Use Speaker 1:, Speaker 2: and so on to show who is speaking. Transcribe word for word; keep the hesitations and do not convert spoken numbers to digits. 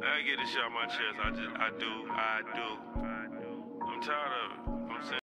Speaker 1: I get this shit off my chest. I just, I do, I do. I'm tired of it. I'm saying.